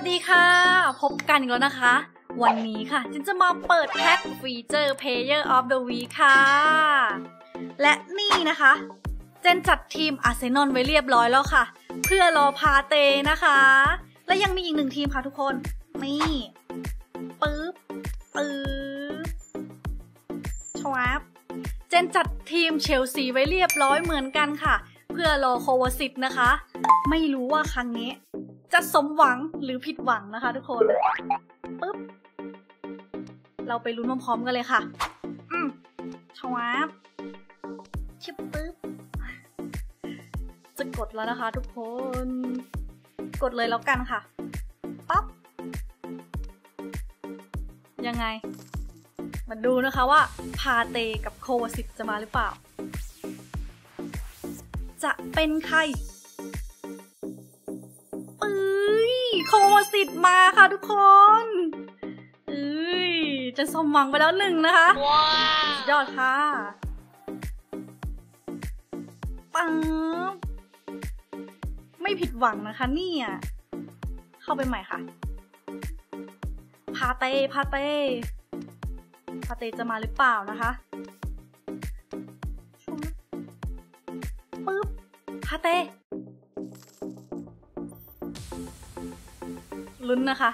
วัสดีค่ะพบกันอีกแล้วนะคะวันนี้ค่ะฉันจะมาเปิดแพ็คฟีเจอร์ Player of the Week ค่ะและนี่นะคะเจนจัดทีมอาร์เซนอลไว้เรียบร้อยแล้วค่ะเพื่อรอพาเตนะคะและยังมีอีกหนึ่งทีมค่ะทุกคนนี่ปึ๊บชวาบเจนจัดทีมเชลซีไว้เรียบร้อยเหมือนกันค่ะเพื่อรอโควาซิตนะคะไม่รู้ว่าครั้งนี้จะสมหวังหรือผิดหวังนะคะทุกคนปึ๊บเราไปลุ้นพร้อมๆกันเลยค่ะชวาบชิบปึ๊บจะกดแล้วนะคะทุกคนกดเลยแล้วกันค่ะปั๊บยังไงมาดูนะคะว่าพาเตกับโควาซิตจะมาหรือเปล่าจะเป็นใครโควาซิตมาค่ะทุกคนจะสมหวังไปแล้วหนึ่งนะคะยอดค่ะปังไม่ผิดหวังนะคะเนี่ยเข้าไปใหม่ค่ะพาเตจะมาหรือเปล่านะคะปึ๊บพาเตลุ้นนะคะ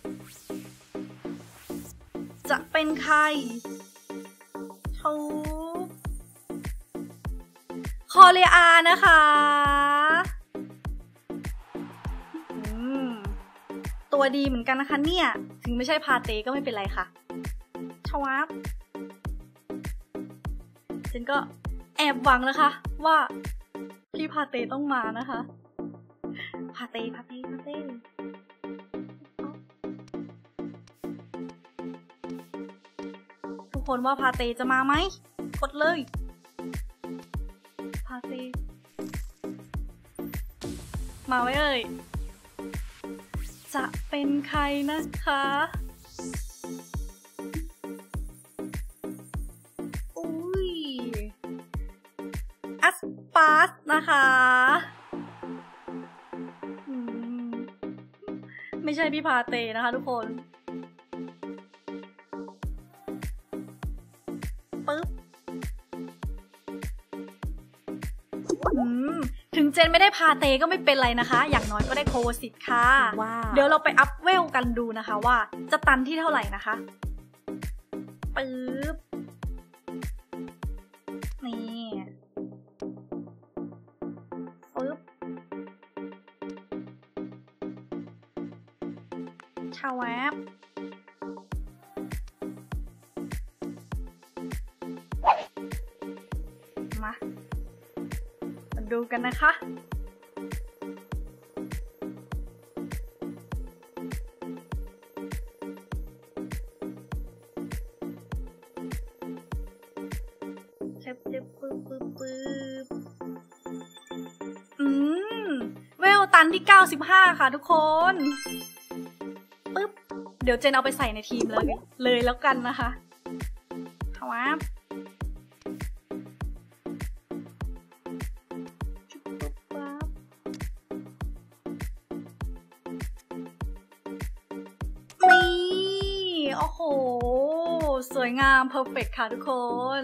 จะเป็นใครคอเรียอานะคะตัวดีเหมือนกันนะคะเนี่ยถึงไม่ใช่พาเตก็ไม่เป็นไรค่ะชวาบฉันก็แอบหวังนะคะว่าพี่พาเตต้องมานะคะพาเตทุกคนว่าพาเตจะมาไหมกดเลยพาเตมาไว้เลยจะเป็นใครนะคะอัสปาสนะคะไม่ใช่พี่พาเตนะคะทุกคนปึ๊บถึงเจนไม่ได้พาเตก็ไม่เป็นไรนะคะอย่างน้อยก็ได้โควาซิตค่ะเดี๋ยวเราไปอัพเวลกันดูนะคะว่าจะตันที่เท่าไหร่นะคะปึ๊บนี่ปึ๊บชาวแวบมาดูกันนะคะเวลตันที่95ค่ะทุกคนปึ๊บเดี๋ยวเจนเอาไปใส่ในทีมเลยแล้วกันนะคะทว่าโอ้โหสวยงามเพอร์เฟกต์ค่ะทุกคน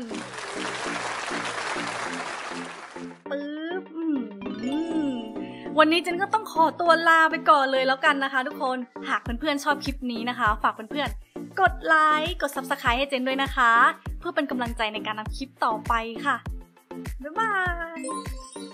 ปึ๊บวันนี้เจนก็ต้องขอตัวลาไปก่อนเลยแล้วกันนะคะทุกคนหากเพื่อนๆชอบคลิปนี้นะคะฝากเพื่อนๆกดไลค์กด Subscribe ให้เจนด้วยนะคะเพื่อเป็นกำลังใจในการทำคลิปต่อไปค่ะบ๊ายบาย